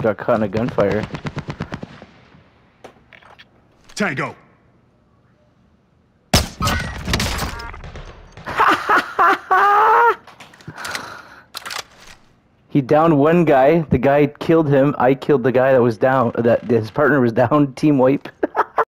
got caught in a gunfire. Tango. He downed one guy. The guy killed him. I killed the guy that was down. That his partner was down. Team wipe.